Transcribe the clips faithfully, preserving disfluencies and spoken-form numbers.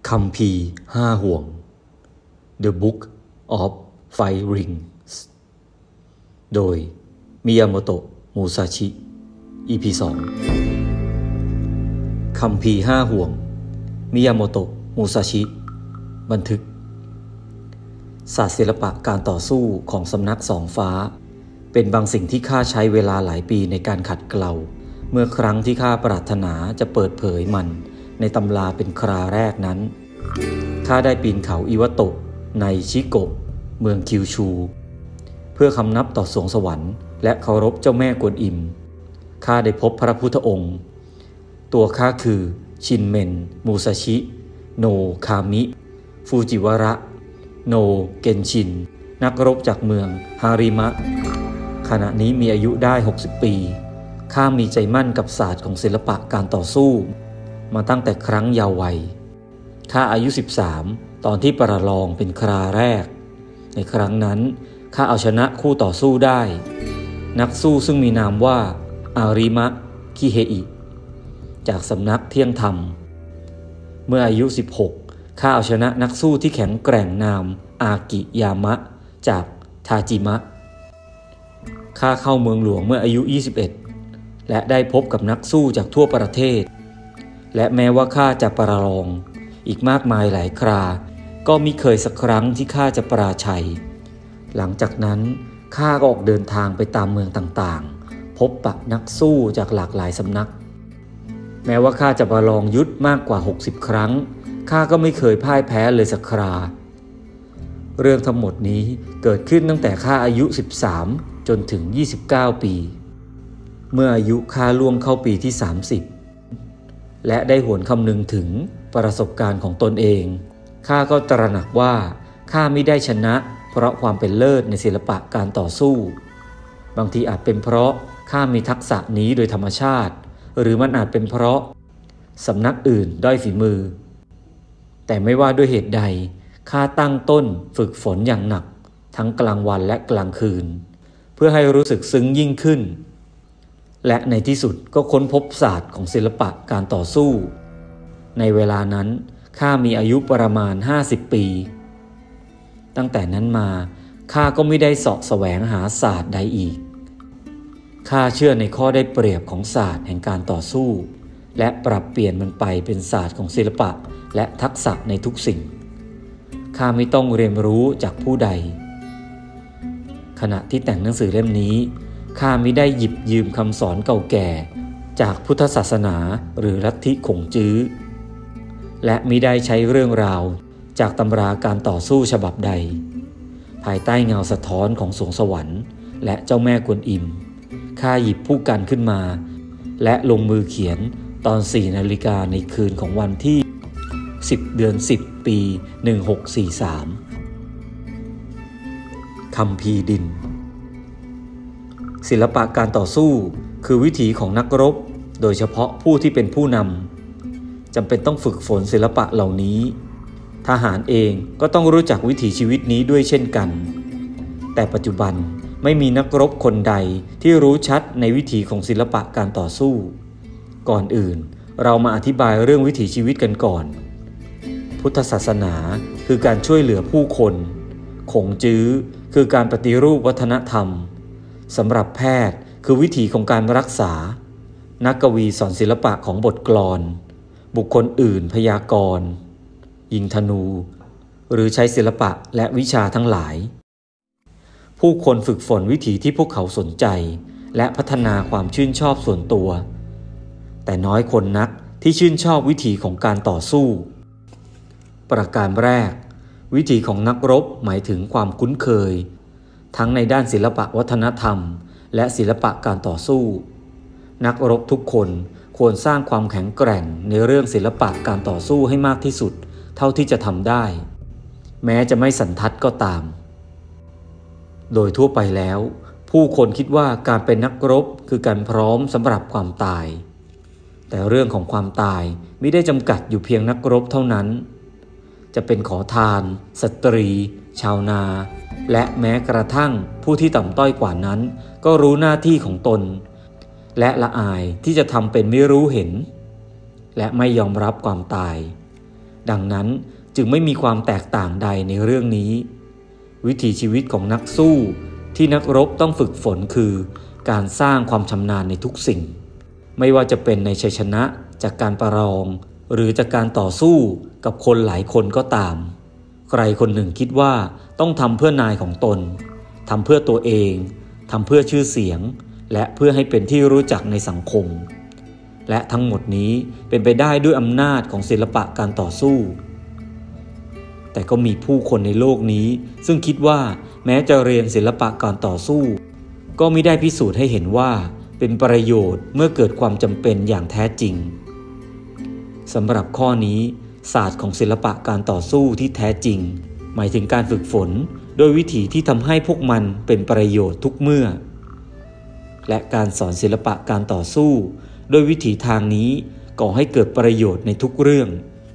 คัมภีร์ห้าห่วง The Book of Five Rings โดยมิยาโมโตะ มูซาชิ อี พี สอง คัมภีร์ห้าห่วง มิยาโมโตะ มูซาชิ บันทึกศาสตร์ศิลปะการต่อสู้ของสำนักสองฟ้าเป็นบางสิ่งที่ข้าใช้เวลาหลายปีในการขัดเกลาเมื่อครั้งที่ข้าปรารถนาจะเปิดเผยมันในตำราเป็นคราแรกนั้นข้าได้ปีนเขาอิวาโตะในชิโกะเมืองคิวชูเพื่อคำนับต่อสวงสวรรค์และเคารพเจ้าแม่กวนอิมข้าได้พบพระพุทธองค์ตัวข้าคือชินเมน มูซาชิ โนคามิ ฟูจิวาระ โนเกนชินนักรบจากเมืองฮาริมะขณะนี้มีอายุได้หกสิบปีข้ามีใจมั่นกับศาสตร์ของศิลปะการต่อสู้มาตั้งแต่ครั้งเยาว์วัยข้าอายุสิบสามตอนที่ประลองเป็นคราแรกในครั้งนั้นข้าเอาชนะคู่ต่อสู้ได้นักสู้ซึ่งมีนามว่าอาริมะคิเฮอิจากสำนักเที่ยงธรรมเมื่ออายุสิบหกข้าเอาชนะนักสู้ที่แข็งแกร่งนามอากิยามะจากทาจิมะข้าเข้าเมืองหลวงเมื่ออายุยี่สิบเอ็ดและได้พบกับนักสู้จากทั่วประเทศและแม้ว่าข้าจะประลองอีกมากมายหลายคราก็มิเคยสักครั้งที่ข้าจะปราชัยหลังจากนั้นข้าก็ออกเดินทางไปตามเมืองต่างๆพบปะนักสู้จากหลากหลายสำนักแม้ว่าข้าจะประลองยุทธมากกว่าหกสิบครั้งข้าก็ไม่เคยพ่ายแพ้เลยสักคราเรื่องทั้งหมดนี้เกิดขึ้นตั้งแต่ข้าอายุสิบสามจนถึงยี่สิบเก้าปีเมื่ออายุข้าล่วงเข้าปีที่สามสิบและได้หวนคำนึงถึงประสบการณ์ของตนเองข้าก็ตระหนักว่าข้าไม่ได้ชนะเพราะความเป็นเลิศในศิลปะการต่อสู้บางทีอาจเป็นเพราะข้ามีทักษะนี้โดยธรรมชาติหรือมันอาจเป็นเพราะสำนักอื่นด้อยฝีมือแต่ไม่ว่าด้วยเหตุใดข้าตั้งต้นฝึกฝนอย่างหนักทั้งกลางวันและกลางคืนเพื่อให้รู้สึกซึ้งยิ่งขึ้นและในที่สุดก็ค้นพบศาสตร์ของศิลปะการต่อสู้ในเวลานั้นข้ามีอายุประมาณห้าสิบปีตั้งแต่นั้นมาข้าก็ไม่ได้เสาะแสวงหาศาสตร์ใดอีกข้าเชื่อในข้อได้เปรียบของศาสตร์แห่งการต่อสู้และปรับเปลี่ยนมันไปเป็นศาสตร์ของศิลปะและทักษะในทุกสิ่งข้าไม่ต้องเรียนรู้จากผู้ใดขณะที่แต่งหนังสือเล่มนี้ข้าไม่ได้หยิบยืมคำสอนเก่าแก่จากพุทธศาสนาหรือลัทธิขงจื้อและมิได้ใช้เรื่องราวจากตำราการต่อสู้ฉบับใดภายใต้เงาสะท้อนของสวงสวรรค์และเจ้าแม่กวนอิมข้าหยิบผู้กันขึ้นมาและลงมือเขียนตอนสี่นาฬิกาในคืนของวันที่สิบเดือนสิบปีหนึ่งหกสี่สามคัมภีร์ดินศิลปะการต่อสู้คือวิถีของนักรบโดยเฉพาะผู้ที่เป็นผู้นำจำเป็นต้องฝึกฝนศิลปะเหล่านี้ทหารเองก็ต้องรู้จักวิถีชีวิตนี้ด้วยเช่นกันแต่ปัจจุบันไม่มีนักรบคนใดที่รู้ชัดในวิถีของศิลปะการต่อสู้ก่อนอื่นเรามาอธิบายเรื่องวิถีชีวิตกันก่อนพุทธศาสนาคือการช่วยเหลือผู้คนขงจื้อคือการปฏิรูปวัฒนธรรมสำหรับแพทย์คือวิถีของการรักษานักกวีสอนศิลปะของบทกลอนบุคคลอื่นพยากรณ์ยิงธนูหรือใช้ศิลปะและวิชาทั้งหลายผู้คนฝึกฝนวิถีที่พวกเขาสนใจและพัฒนาความชื่นชอบส่วนตัวแต่น้อยคนนักที่ชื่นชอบวิถีของการต่อสู้ประการแรกวิถีของนักรบหมายถึงความคุ้นเคยทั้งในด้านศิลปะวัฒนธรรมและศิลปะการต่อสู้นักรบทุกคนควรสร้างความแข็งแกร่งในเรื่องศิลปะการต่อสู้ให้มากที่สุดเท่าที่จะทำได้แม้จะไม่สันทัดก็ตามโดยทั่วไปแล้วผู้คนคิดว่าการเป็นนักรบคือการพร้อมสำหรับความตายแต่เรื่องของความตายไม่ได้จำกัดอยู่เพียงนักรบเท่านั้นจะเป็นขอทานสตรีชาวนาและแม้กระทั่งผู้ที่ต่ำต้อยกว่านั้นก็รู้หน้าที่ของตนและละอายที่จะทำเป็นไม่รู้เห็นและไม่ยอมรับความตายดังนั้นจึงไม่มีความแตกต่างใดในเรื่องนี้วิถีชีวิตของนักสู้ที่นักรบต้องฝึกฝนคือการสร้างความชำนาญในทุกสิ่งไม่ว่าจะเป็นในชัยชนะจากการประลองหรือจากการต่อสู้กับคนหลายคนก็ตามใครคนหนึ่งคิดว่าต้องทำเพื่อนายของตนทำเพื่อตัวเองทำเพื่อชื่อเสียงและเพื่อให้เป็นที่รู้จักในสังคมและทั้งหมดนี้เป็นไปได้ด้วยอำนาจของศิลปะการต่อสู้แต่ก็มีผู้คนในโลกนี้ซึ่งคิดว่าแม้จะเรียนศิลปะการต่อสู้ก็มิได้พิสูจน์ให้เห็นว่าเป็นประโยชน์เมื่อเกิดความจำเป็นอย่างแท้จริงสำหรับข้อนี้ศาสตร์ของศิลปะการต่อสู้ที่แท้จริงหมายถึงการฝึกฝนโดยวิธีที่ทำให้พวกมันเป็นประโยชน์ทุกเมื่อและการสอนศิลปะการต่อสู้โดยวิถีทางนี้ก่อให้เกิดประโยชน์ในทุกเรื่อง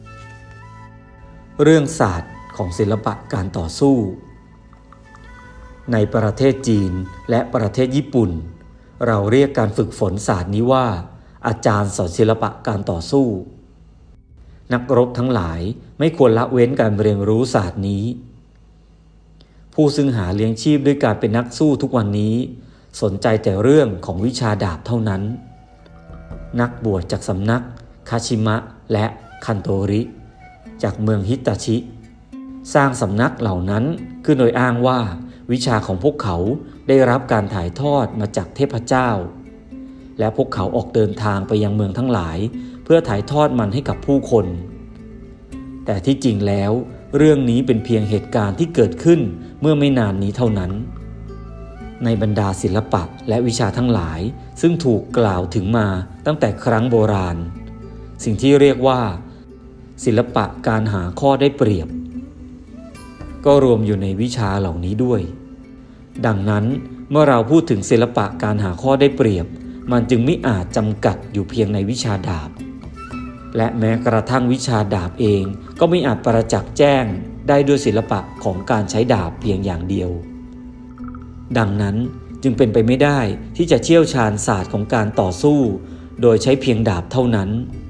เรื่องศาสตร์ของศิลปะการต่อสู้ในประเทศจีนและประเทศญี่ปุ่นเราเรียกการฝึกฝนศาสตร์นี้ว่าอาจารย์สอนศิลปะการต่อสู้นักรบทั้งหลายไม่ควรละเว้นการเรียนรู้ศาสตร์นี้ผู้ซึ่งหาเลี้ยงชีพด้วยการเป็นนักสู้ทุกวันนี้สนใจแต่เรื่องของวิชาดาบเท่านั้นนักบวชจากสำนักคาชิมะและคันโตริจากเมืองฮิตาชิสร้างสำนักเหล่านั้นขึ้นโดยอ้างว่าวิชาของพวกเขาได้รับการถ่ายทอดมาจากเทพเจ้าและพวกเขาออกเดินทางไปยังเมืองทั้งหลายเพื่อถ่ายทอดมันให้กับผู้คนแต่ที่จริงแล้วเรื่องนี้เป็นเพียงเหตุการณ์ที่เกิดขึ้นเมื่อไม่นานนี้เท่านั้นในบรรดาศิลปะและวิชาทั้งหลายซึ่งถูกกล่าวถึงมาตั้งแต่ครั้งโบราณสิ่งที่เรียกว่าศิลปะการหาข้อได้เปรียบก็รวมอยู่ในวิชาเหล่านี้ด้วยดังนั้นเมื่อเราพูดถึงศิลปะการหาข้อได้เปรียบมันจึงไม่อาจจำกัดอยู่เพียงในวิชาดาบและแม้กระทั่งวิชาดาบเองก็ไม่อาจประจักษ์แจ้งได้ด้วยศิลปะของการใช้ดาบเพียงอย่างเดียวดังนั้นจึงเป็นไปไม่ได้ที่จะเชี่ยวชาญศาสตร์ของการต่อสู้โดยใช้เพียงดาบเท่านั้น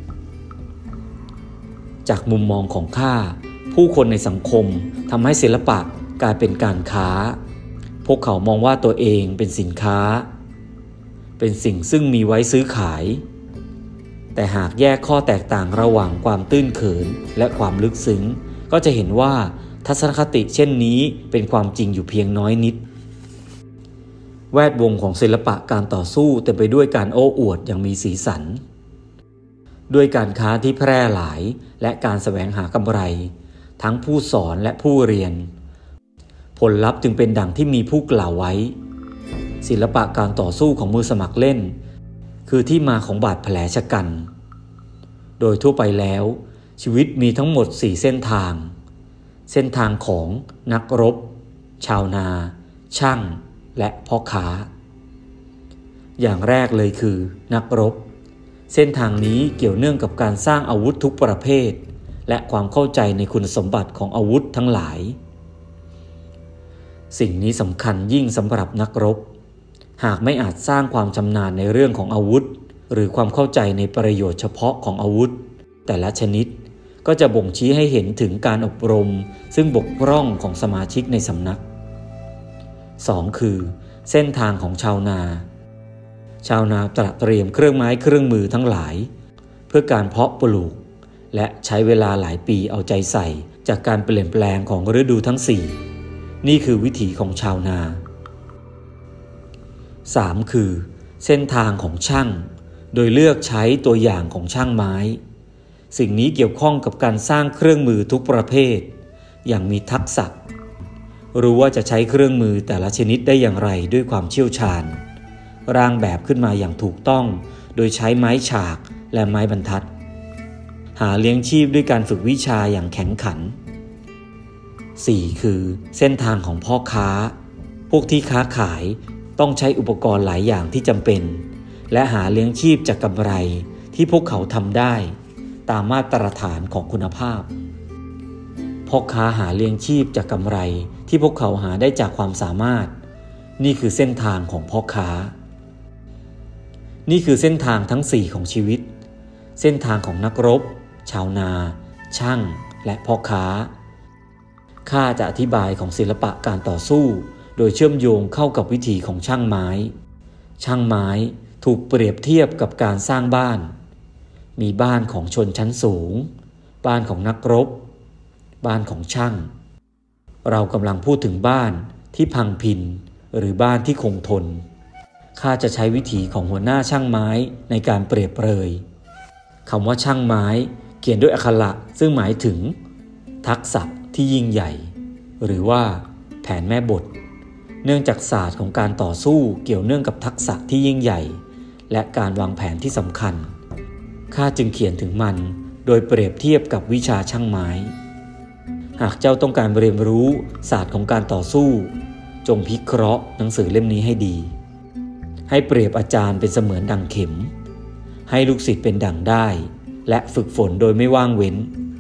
จากมุมมองของข้าผู้คนในสังคมทำให้ศิลปะกลายเป็นการค้าพวกเขามองว่าตัวเองเป็นสินค้าเป็นสิ่งซึ่งมีไว้ซื้อขายแต่หากแยกข้อแตกต่างระหว่างความตื้นเขินและความลึกซึ้งก็จะเห็นว่าทัศนคติเช่นนี้เป็นความจริงอยู่เพียงน้อยนิดแวดวงของศิลปะการต่อสู้เต็มไปด้วยการโอ้อวดอย่างมีสีสันด้วยการค้าที่แพร่หลายและการแสวงหากำไรทั้งผู้สอนและผู้เรียนผลลัพธ์จึงเป็นดังที่มีผู้กล่าวไว้ศิลปะการต่อสู้ของมือสมัครเล่นคือที่มาของบาดแผลชะกันโดยทั่วไปแล้วชีวิตมีทั้งหมดสี่เส้นทางเส้นทางของนักรบชาวนาช่างและพ่อค้าอย่างแรกเลยคือนักรบเส้นทางนี้เกี่ยวเนื่องกับการสร้างอาวุธทุกประเภทและความเข้าใจในคุณสมบัติของอาวุธทั้งหลายสิ่งนี้สำคัญยิ่งสำหรับนักรบหากไม่อาจสร้างความชำนาญในเรื่องของอาวุธหรือความเข้าใจในประโยชน์เฉพาะของอาวุธแต่ละชนิดก็จะบ่งชี้ให้เห็นถึงการอบรมซึ่งบกพร่องของสมาชิกในสำนักสองคือเส้นทางของชาวนาชาวนาตระเตรียมเครื่องไม้เครื่องมือทั้งหลายเพื่อการเพาะปลูกและใช้เวลาหลายปีเอาใจใส่จากการเปลี่ยนแปลงของฤดูทั้งสี่นี่คือวิถีของชาวนาสามคือเส้นทางของช่างโดยเลือกใช้ตัวอย่างของช่างไม้สิ่งนี้เกี่ยวข้องกับการสร้างเครื่องมือทุกประเภทอย่างมีทักษะรู้ว่าจะใช้เครื่องมือแต่ละชนิดได้อย่างไรด้วยความเชี่ยวชาญร่างแบบขึ้นมาอย่างถูกต้องโดยใช้ไม้ฉากและไม้บรรทัดหาเลี้ยงชีพด้วยการฝึกวิชาอย่างแข็งขันสี่คือเส้นทางของพ่อค้าพวกที่ค้าขายต้องใช้อุปกรณ์หลายอย่างที่จำเป็นและหาเลี้ยงชีพจากกำไรที่พวกเขาทำได้ตามมาตรฐานของคุณภาพพ่อค้าหาเลี้ยงชีพจากกำไรที่พวกเขาหาได้จากความสามารถนี่คือเส้นทางของพ่อค้านี่คือเส้นทางทั้งสี่ของชีวิตเส้นทางของนักรบชาวนาช่างและพ่อค้าข้าจะอธิบายของศิลปะการต่อสู้โดยเชื่อมโยงเข้ากับวิถีของช่างไม้ช่างไม้ถูกเปรียบเทียบกับการสร้างบ้านมีบ้านของชนชั้นสูงบ้านของนักรบบ้านของช่างเรากำลังพูดถึงบ้านที่พังพินหรือบ้านที่คงทนข้าจะใช้วิถีของหัวหน้าช่างไม้ในการเปรียบเปรยคำว่าช่างไม้เขียนด้วยอักขระซึ่งหมายถึงทักษะที่ยิ่งใหญ่หรือว่าแผนแม่บทเนื่องจากศาสตร์ของการต่อสู้เกี่ยวเนื่องกับทักษะที่ยิ่งใหญ่และการวางแผนที่สำคัญข้าจึงเขียนถึงมันโดยเปรียบเทียบกับวิชาช่างไม้หากเจ้าต้องการเรียนรู้ศาสตร์ของการต่อสู้จงพิเคราะห์หนังสือเล่มนี้ให้ดีให้เปรียบอาจารย์เป็นเสมือนดังเข็มให้ลูกศิษย์เป็นดั่งได้และฝึกฝนโดยไม่ว่างเว้น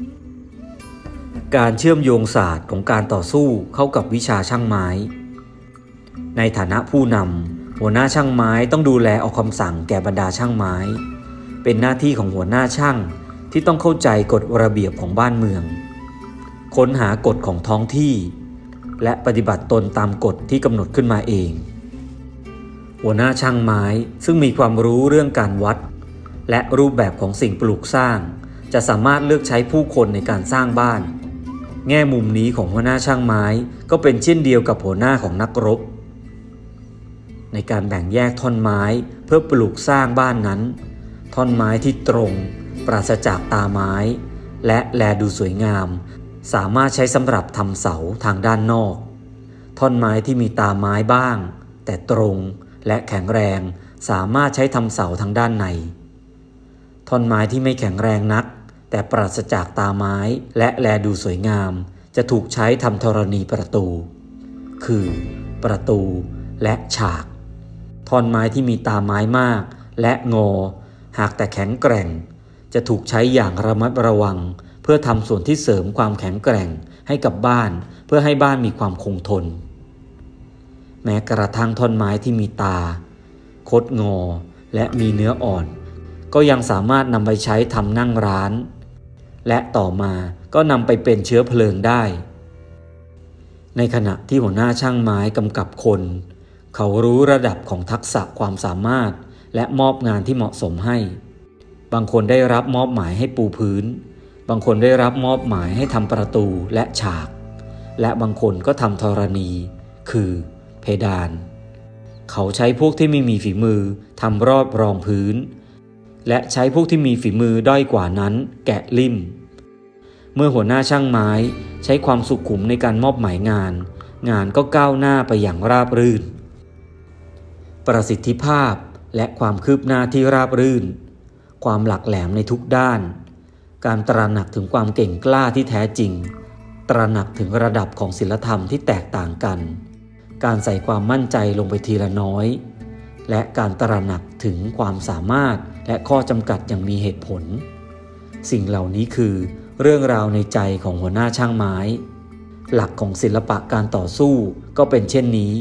การเชื่อมโยงศาสตร์ของการต่อสู้เข้ากับวิชาช่างไม้ในฐานะผู้นำหัวหน้าช่างไม้ต้องดูแลออกคำสั่งแก่บรรดาช่างไม้เป็นหน้าที่ของหัวหน้าช่างที่ต้องเข้าใจกฎระเบียบของบ้านเมืองค้นหากฎของท้องที่และปฏิบัติตนตามกฎที่กำหนดขึ้นมาเองหัวหน้าช่างไม้ซึ่งมีความรู้เรื่องการวัดและรูปแบบของสิ่งปลูกสร้างจะสามารถเลือกใช้ผู้คนในการสร้างบ้านแง่มุมนี้ของหัวหน้าช่างไม้ก็เป็นเช่นเดียวกับหัวหน้าของนักรบในการแบ่งแยกท่อนไม้เพื่อปลูกสร้างบ้านนั้นท่อนไม้ที่ตรงปราศจากตาไม้และแลดูสวยงามสามารถใช้สำหรับทำเสาทางด้านนอกท่อนไม้ที่มีตาไม้บ้างแต่ตรงและแข็งแรงสามารถใช้ทำเสาทางด้านในท่อนไม้ที่ไม่แข็งแรงนักแต่ปราศจากตาไม้และแลดูสวยงามจะถูกใช้ทำธรณีประตูคือประตูและฉากท่อนไม้ที่มีตาไม้มากและงอหากแต่แข็งแกร่งจะถูกใช้อย่างระมัดระวังเพื่อทำส่วนที่เสริมความแข็งแกร่งให้กับบ้านเพื่อให้บ้านมีความคงทนแม้กระทั่งท่อนไม้ที่มีตาคดงอและมีเนื้ออ่อนก็ยังสามารถนำไปใช้ทำนั่งร้านและต่อมาก็นำไปเป็นเชื้อเพลิงได้ในขณะที่หัวหน้าช่างไม้กำกับคนเขารู้ระดับของทักษะความสามารถและมอบงานที่เหมาะสมให้บางคนได้รับมอบหมายให้ปูพื้นบางคนได้รับมอบหมายให้ทำประตูและฉากและบางคนก็ทำธรณีคือเพดานเขาใช้พวกที่ไม่มีฝีมือทำรอบรองพื้นและใช้พวกที่มีฝีมือด้อยกว่านั้นแกะลิ่มเมื่อหัวหน้าช่างไม้ใช้ความสุขุมในการมอบหมายงานงานก็ก้าวหน้าไปอย่างราบรื่นประสิทธิภาพและความคืบหน้าที่ราบรื่นความหลักแหลมในทุกด้านการตระหนักถึงความเก่งกล้าที่แท้จริงตระหนักถึงระดับของศีลธรรมที่แตกต่างกันการใส่ความมั่นใจลงไปทีละน้อยและการตระหนักถึงความสามารถและข้อจำกัดอย่างมีเหตุผลสิ่งเหล่านี้คือเรื่องราวในใจของหัวหน้าช่างไม้หลักของศิลปะการต่อสู้ก็เป็นเช่นนี้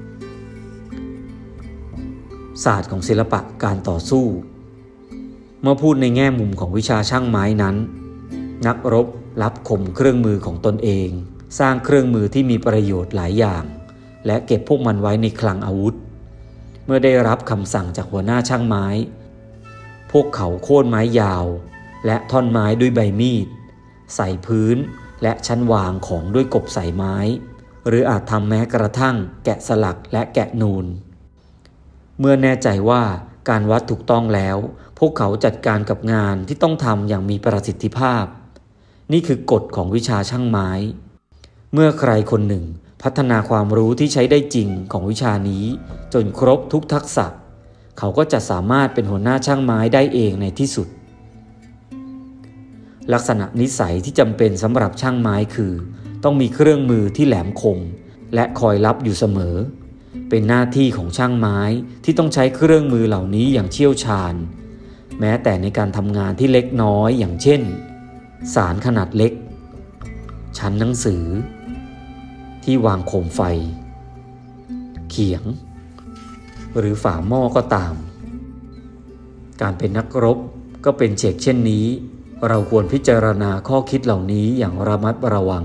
ศาสตร์ของศิลปะการต่อสู้เมื่อพูดในแง่มุมของวิชาช่างไม้นั้นนักรบรับข่มเครื่องมือของตนเองสร้างเครื่องมือที่มีประโยชน์หลายอย่างและเก็บพวกมันไว้ในคลังอาวุธเมื่อได้รับคำสั่งจากหัวหน้าช่างไม้พวกเขาโค่นไม้ยาวและท่อนไม้ด้วยใบมีดใส่พื้นและชั้นวางของด้วยกบใส่ไม้หรืออาจทำแม้กระทั่งแกะสลักและแกะนูนเมื่อแน่ใจว่าการวัดถูกต้องแล้วพวกเขาจัดการกับงานที่ต้องทำอย่างมีประสิทธิภาพนี่คือกฎของวิชาช่างไม้เมื่อใครคนหนึ่งพัฒนาความรู้ที่ใช้ได้จริงของวิชานี้จนครบทุกทักษะเขาก็จะสามารถเป็นหัวหน้าช่างไม้ได้เองในที่สุดลักษณะนิสัยที่จำเป็นสำหรับช่างไม้คือต้องมีเครื่องมือที่แหลมคมและคอยรับอยู่เสมอเป็นหน้าที่ของช่างไม้ที่ต้องใช้เครื่องมือเหล่านี้อย่างเชี่ยวชาญแม้แต่ในการทำงานที่เล็กน้อยอย่างเช่นสารขนาดเล็กชั้นหนังสือที่วางโคมไฟเขียงหรือฝาหม้อก็ตามการเป็นนักรบก็เป็นเช่นนี้เราควรพิจารณาข้อคิดเหล่านี้อย่างระมัดระวัง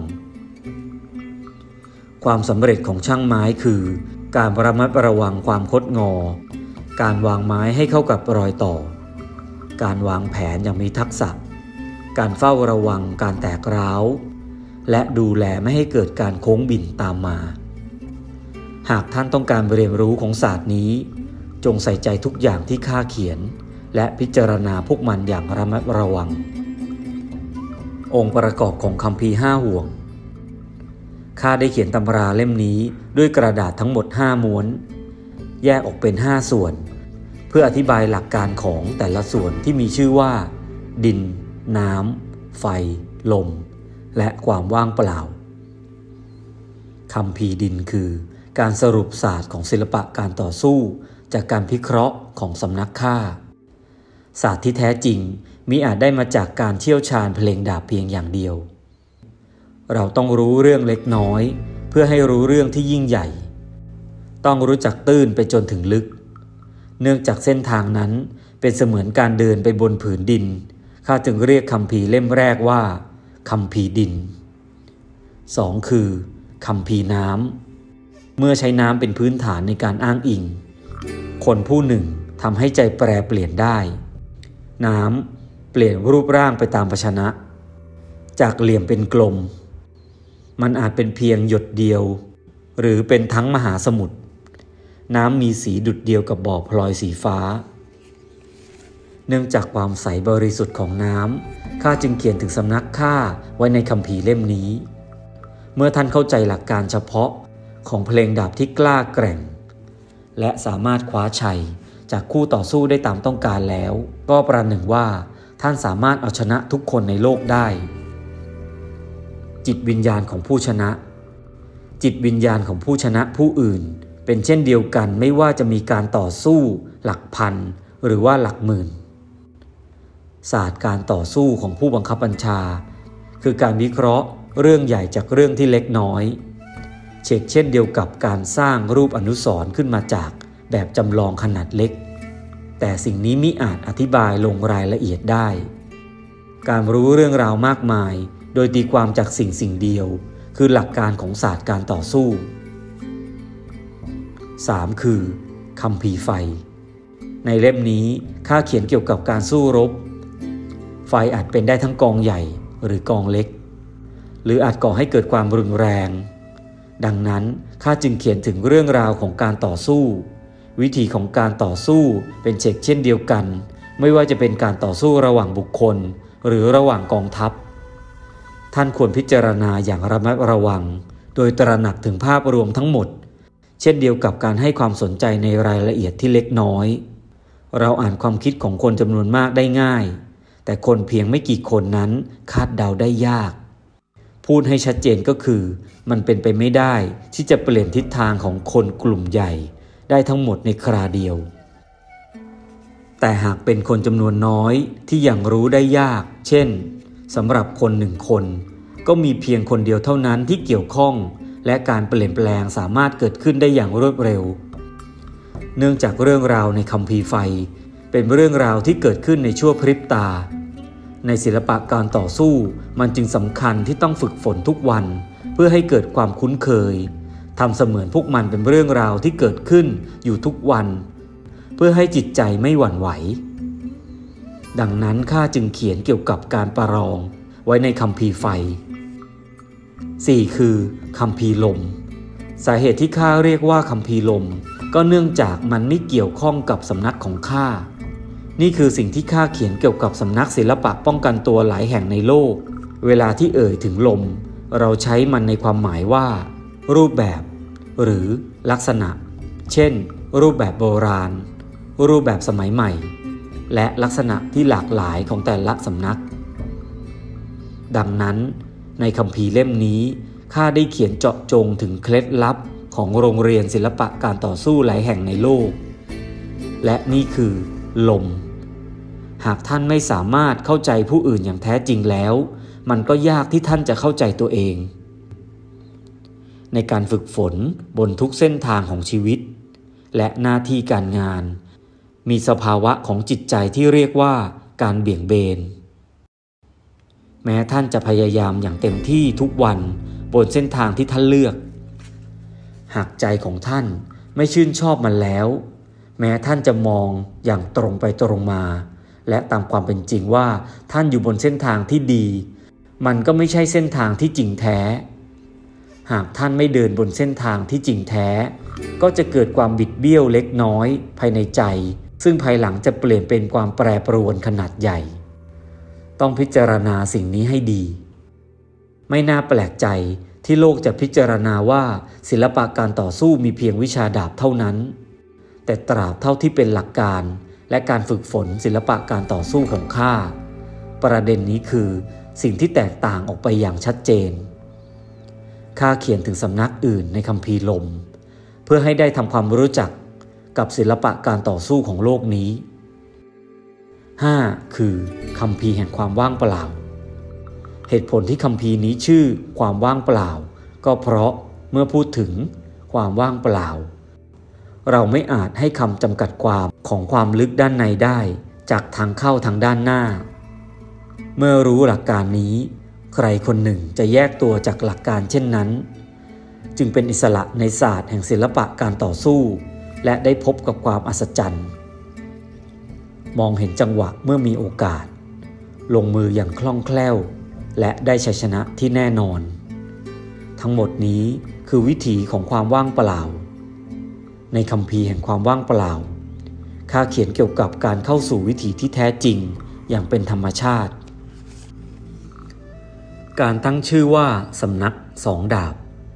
ความสำเร็จของช่างไม้คือการระมัดระวังความคดงอการวางไม้ให้เข้ากับรอยต่อการวางแผนอย่างมีทักษะการเฝ้าระวังการแตกร้าวและดูแลไม่ให้เกิดการโค้งบิ่นตามมาหากท่านต้องการเรียนรู้ของศาสตร์นี้จงใส่ใจทุกอย่างที่ข้าเขียนและพิจารณาพวกมันอย่างระมัดระวังองค์ประกอบของคัมภีร์ห้าห่วงข้าได้เขียนตำราเล่มนี้ด้วยกระดาษทั้งหมดห้าม้วนแยกออกเป็นห้าส่วนเพื่ออธิบายหลักการของแต่ละส่วนที่มีชื่อว่าดินน้ำไฟลมและความว่างเปล่าคัมภีร์ดินคือการสรุปศาสตร์ของศิลปะการต่อสู้จากการพิเคราะห์ของสำนักข้าศาสตร์ที่แท้จริงมิอาจได้มาจากการเชี่ยวชาญเพลงดาบเพียงอย่างเดียวเราต้องรู้เรื่องเล็กน้อยเพื่อให้รู้เรื่องที่ยิ่งใหญ่ต้องรู้จักตื้นไปจนถึงลึกเนื่องจากเส้นทางนั้นเป็นเสมือนการเดินไปบนผืนดินข้าจึงเรียกคัมภีร์เล่มแรกว่าคัมภีร์ดินสองคือคัมภีร์น้ำเมื่อใช้น้ำเป็นพื้นฐานในการอ้างอิงคนผู้หนึ่งทำให้ใจแปรเปลี่ยนได้น้ำเปลี่ยนรูปร่างไปตามภาชนะจากเหลี่ยมเป็นกลมมันอาจเป็นเพียงหยดเดียวหรือเป็นทั้งมหาสมุทรน้ำมีสีดุจเดียวกับบ่อพลอยสีฟ้าเนื่องจากความใสบริสุทธิ์ของน้ำข้าจึงเขียนถึงสำนักข้าไว้ในคัมภีร์เล่มนี้เมื่อท่านเข้าใจหลักการเฉพาะของเพลงดาบที่กล้าแกร่งและสามารถคว้าชัยจากคู่ต่อสู้ได้ตามต้องการแล้วก็ประหนึ่งว่าท่านสามารถเอาชนะทุกคนในโลกได้จิตวิญญาณของผู้ชนะจิตวิญญาณของผู้ชนะผู้อื่นเป็นเช่นเดียวกันไม่ว่าจะมีการต่อสู้หลักพันหรือว่าหลักหมื่นศาสตร์การต่อสู้ของผู้บังคับบัญชาคือการวิเคราะห์เรื่องใหญ่จากเรื่องที่เล็กน้อยเช่นเช่นเดียวกับการสร้างรูปอนุสรณ์ขึ้นมาจากแบบจำลองขนาดเล็กแต่สิ่งนี้มิอาจอธิบายลงรายละเอียดได้การรู้เรื่องราวมากมายโดยตีความจากสิ่งสิ่งเดียวคือหลักการของศาสตร์การต่อสู้สามคือคัมภีร์ไฟในเล่มนี้ข้าเขียนเกี่ยวกับการสู้รบไฟอาจเป็นได้ทั้งกองใหญ่หรือกองเล็กหรืออาจก่อให้เกิดความรุนแรงดังนั้นข้าจึงเขียนถึงเรื่องราวของการต่อสู้วิธีของการต่อสู้เป็นเช่นเช่นเดียวกันไม่ว่าจะเป็นการต่อสู้ระหว่างบุคคลหรือระหว่างกองทัพท่านควรพิจารณาอย่างระมัดระวังโดยตระหนักถึงภาพรวมทั้งหมดเช่นเดียวกับการให้ความสนใจในรายละเอียดที่เล็กน้อยเราอ่านความคิดของคนจำนวนมากได้ง่ายแต่คนเพียงไม่กี่คนนั้นคาดเดาได้ยากพูดให้ชัดเจนก็คือมันเป็นไปไม่ได้ที่จะเปลี่ยนทิศทางของคนกลุ่มใหญ่ได้ทั้งหมดในคราเดียวแต่หากเป็นคนจำนวนน้อยที่ยังรู้ได้ยากเช่นสำหรับคนหนึ่งคนก็มีเพียงคนเดียวเท่านั้นที่เกี่ยวข้องและการเปลี่ยนแปลงสามารถเกิดขึ้นได้อย่างรวดเร็วเนื่องจากเรื่องราวในคัมภีร์ไฟเป็นเรื่องราวที่เกิดขึ้นในชั่วพริบตาในศิลปะการต่อสู้มันจึงสำคัญที่ต้องฝึกฝนทุกวันเพื่อให้เกิดความคุ้นเคยทำเสมือนพวกมันเป็นเรื่องราวที่เกิดขึ้นอยู่ทุกวันเพื่อให้จิตใจไม่หวั่นไหวดังนั้นข้าจึงเขียนเกี่ยวกับการประลองไว้ในคัมภีร์ไฟสี่คือคัมภีร์ลมสาเหตุที่ข้าเรียกว่าคัมภีร์ลมก็เนื่องจากมันไม่เกี่ยวข้องกับสำนักของข้านี่คือสิ่งที่ข้าเขียนเกี่ยวกับสำนักศิลปะป้องกันตัวหลายแห่งในโลกเวลาที่เอ่ยถึงลมเราใช้มันในความหมายว่ารูปแบบหรือลักษณะเช่นรูปแบบโบราณรูปแบบสมัยใหม่และลักษณะที่หลากหลายของแต่ละสำนักดังนั้นในคัมภีร์เล่มนี้ข้าได้เขียนเจาะจงถึงเคล็ดลับของโรงเรียนศิลปะการต่อสู้หลายแห่งในโลกและนี่คือลมหากท่านไม่สามารถเข้าใจผู้อื่นอย่างแท้จริงแล้วมันก็ยากที่ท่านจะเข้าใจตัวเองในการฝึกฝนบนทุกเส้นทางของชีวิตและหน้าที่การงานมีสภาวะของจิตใจที่เรียกว่าการเบี่ยงเบนแม้ท่านจะพยายามอย่างเต็มที่ทุกวันบนเส้นทางที่ท่านเลือกหากใจของท่านไม่ชื่นชอบมันแล้วแม้ท่านจะมองอย่างตรงไปตรงมาและตามความเป็นจริงว่าท่านอยู่บนเส้นทางที่ดีมันก็ไม่ใช่เส้นทางที่จริงแท้หากท่านไม่เดินบนเส้นทางที่จริงแท้ก็จะเกิดความบิดเบี้ยวเล็กน้อยภายในใจซึ่งภายหลังจะเปลี่ยนเป็นความแปรปรวนขนาดใหญ่ต้องพิจารณาสิ่งนี้ให้ดีไม่น่าแปลกใจที่โลกจะพิจารณาว่าศิลปะการต่อสู้มีเพียงวิชาดาบเท่านั้นแต่ตราบเท่าที่เป็นหลักการและการฝึกฝนศิลปะการต่อสู้ของข้าประเด็นนี้คือสิ่งที่แตกต่างออกไปอย่างชัดเจนข้าเขียนถึงสำนักอื่นในคัมภีร์ลมเพื่อให้ได้ทำความรู้จักกับศิลปะการต่อสู้ของโลกนี้ห้าคือคัมภีร์แห่งความว่างเปล่าเหตุผลที่คัมภีร์นี้ชื่อความว่างเปล่าก็เพราะเมื่อพูดถึงความว่างเปล่าเราไม่อาจให้คำจำกัดความของความลึกด้านในได้จากทางเข้าทางด้านหน้าเมื่อรู้หลักการนี้ใครคนหนึ่งจะแยกตัวจากหลักการเช่นนั้นจึงเป็นอิสระในศาสตร์แห่งศิลปะการต่อสู้และได้พบกับความอัศจรรย์มองเห็นจังหวะเมื่อมีโอกาสลงมืออย่างคล่องแคล่วและได้ชัยชนะที่แน่นอนทั้งหมดนี้คือวิถีของความว่างเปล่าในคัมภีร์แห่งความว่างเปล่าข้าเขียนเกี่ยวกับการเข้าสู่วิถีที่แท้จริงอย่างเป็นธรรมชาติการตั้งชื่อว่าสำนักสองดาบ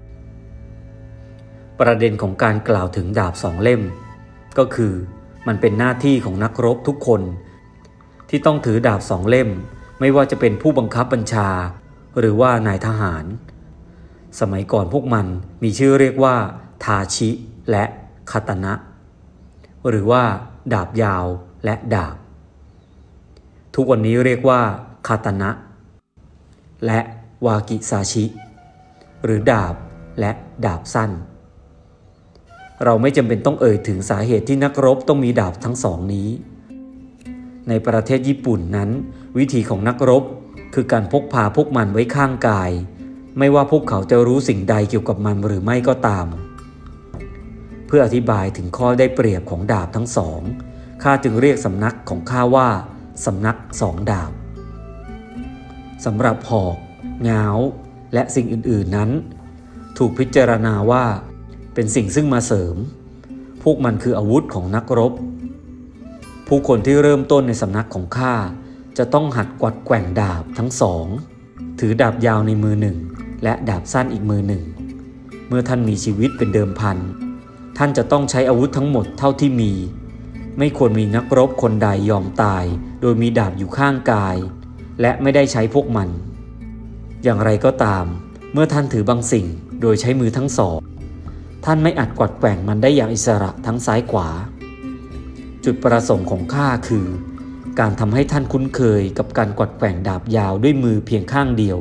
ประเด็นของการกล่าวถึงดาบสองเล่มก็คือมันเป็นหน้าที่ของนักรบทุกคนที่ต้องถือดาบสองเล่มไม่ว่าจะเป็นผู้บังคับบัญชาหรือว่านายทหารสมัยก่อนพวกมันมีชื่อเรียกว่าทาชิและคาตานะหรือว่าดาบยาวและดาบทุกวันนี้เรียกว่าคาตานะและวากิซาชิหรือดาบและดาบสั้นเราไม่จำเป็นต้องเอ่ยถึงสาเหตุที่นักรบต้องมีดาบทั้งสองนี้ในประเทศญี่ปุ่นนั้นวิธีของนักรบคือการพกพาพวกมันไว้ข้างกายไม่ว่าพวกเขาจะรู้สิ่งใดเกี่ยวกับมันหรือไม่ก็ตามเพื่ออธิบายถึงข้อได้เปรียบของดาบทั้งสองข้าจึงเรียกสำนักของข้าว่าสำนักสองดาบสำหรับหอกง้าวและสิ่งอื่นๆนั้นถูกพิจารณาว่าเป็นสิ่งซึ่งมาเสริมพวกมันคืออาวุธของนักรบผู้คนที่เริ่มต้นในสำนักของข้าจะต้องหัดกวัดแกว่งดาบทั้งสองถือดาบยาวในมือหนึ่งและดาบสั้นอีกมือหนึ่งเมื่อท่านมีชีวิตเป็นเดิมพันท่านจะต้องใช้อาวุธทั้งหมดเท่าที่มีไม่ควรมีนักรบคนใดยอมตายโดยมีดาบอยู่ข้างกายและไม่ได้ใช้พวกมันอย่างไรก็ตามเมื่อท่านถือบางสิ่งโดยใช้มือทั้งสองท่านไม่อาจกวัดแกว่งมันได้อย่างอิสระทั้งซ้ายขวาจุดประสงค์ของข้าคือการทำให้ท่านคุ้นเคยกับการกวัดแกว่งดาบยาวด้วยมือเพียงข้างเดียว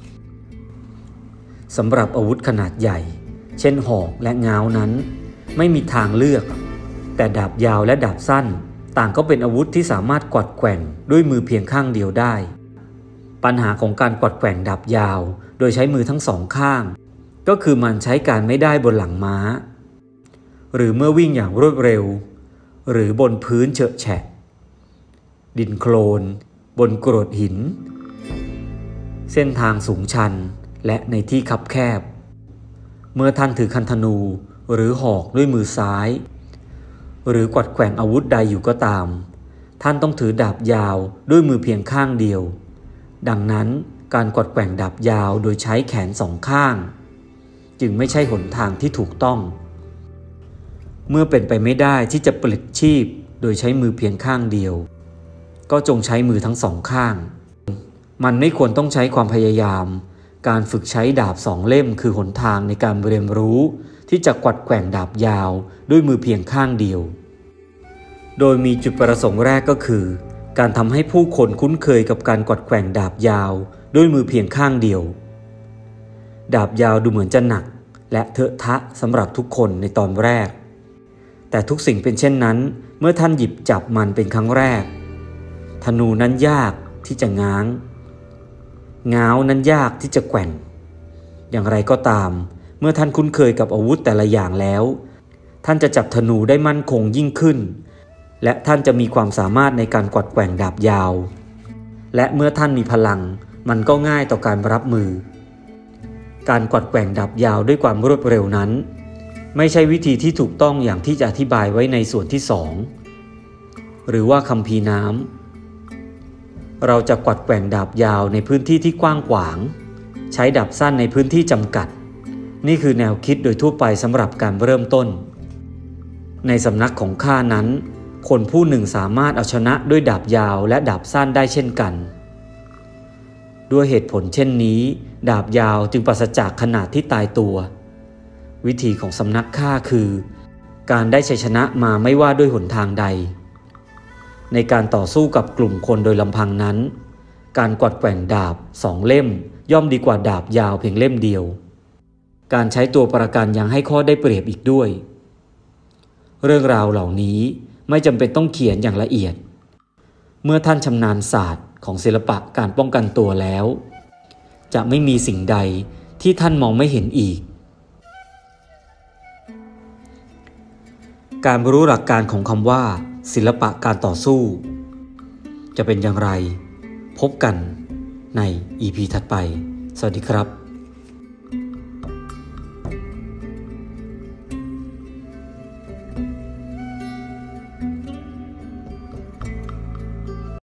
สำหรับอาวุธขนาดใหญ่เช่นหอกและง้าวนั้นไม่มีทางเลือกแต่ดาบยาวและดาบสั้นต่างก็เป็นอาวุธที่สามารถกวัดแกว่งด้วยมือเพียงข้างเดียวได้ปัญหาของการกวัดแกว่งดาบยาวโดยใช้มือทั้งสองข้างก็คือมันใช้การไม่ได้บนหลังม้าหรือเมื่อวิ่งอย่างรวดเร็วหรือบนพื้นเฉอะแฉะดินโคลนบนกรวดหินเส้นทางสูงชันและในที่คับแคบเมื่อท่านถือคันธนูหรือหอกด้วยมือซ้ายหรือกวัดแกว่งอาวุธใดอยู่ก็ตามท่านต้องถือดาบยาวด้วยมือเพียงข้างเดียวดังนั้นการกวัดแกว่งดาบยาวโดยใช้แขนสองข้างจึงไม่ใช่หนทางที่ถูกต้องเมื่อเป็นไปไม่ได้ที่จะปลิดชีพโดยใช้มือเพียงข้างเดียวก็จงใช้มือทั้งสองข้างมันไม่ควรต้องใช้ความพยายามการฝึกใช้ดาบสองเล่มคือหนทางในการเรียนรู้ที่จะกวัดแกว่งดาบยาวด้วยมือเพียงข้างเดียวโดยมีจุดประสงค์แรกก็คือการทำให้ผู้คนคุ้นเคยกับการกวัดแกว่งดาบยาวด้วยมือเพียงข้างเดียวดาบยาวดูเหมือนจะหนักและเถอะทะสำหรับทุกคนในตอนแรกแต่ทุกสิ่งเป็นเช่นนั้นเมื่อท่านหยิบจับมันเป็นครั้งแรกธนูนั้นยากที่จะง้างง้าวนั้นยากที่จะแกว่งอย่างไรก็ตามเมื่อท่านคุ้นเคยกับอาวุธแต่ละอย่างแล้วท่านจะจับธนูได้มั่นคงยิ่งขึ้นและท่านจะมีความสามารถในการกวัดแกว่งดาบยาวและเมื่อท่านมีพลังมันก็ง่ายต่อการรับมือการกวัดแกว่งดาบยาวด้วยความรวดเร็วนั้นไม่ใช่วิธีที่ถูกต้องอย่างที่จะอธิบายไว้ในส่วนที่สองหรือว่าคัมภีร์น้ำเราจะกวัดแกว่งดาบยาวในพื้นที่ที่กว้างขวางใช้ดาบสั้นในพื้นที่จำกัดนี่คือแนวคิดโดยทั่วไปสำหรับการเริ่มต้นในสำนักของข้านั้นคนผู้หนึ่งสามารถเอาชนะด้วยดาบยาวและดาบสั้นได้เช่นกันด้วยเหตุผลเช่นนี้ดาบยาวจึงปราศจากขนาดที่ตายตัววิธีของสำนักข้าคือการได้ชัยชนะมาไม่ว่าด้วยหนทางใดในการต่อสู้กับกลุ่มคนโดยลำพังนั้นการกวัดแกว่งดาบสองเล่มย่อมดีกว่าดาบยาวเพียงเล่มเดียวการใช้ตัวประกันยังให้ข้อได้เปรียบอีกด้วยเรื่องราวเหล่านี้ไม่จำเป็นต้องเขียนอย่างละเอียดเมื่อท่านชำนาญศาสตร์ของศิลปะการป้องกันตัวแล้วจะไม่มีสิ่งใดที่ท่านมองไม่เห็นอีกการรู้หลักการของคำว่าศิลปะการต่อสู้จะเป็นอย่างไรพบกันใน อี พี ถัดไปสวัสดีครับ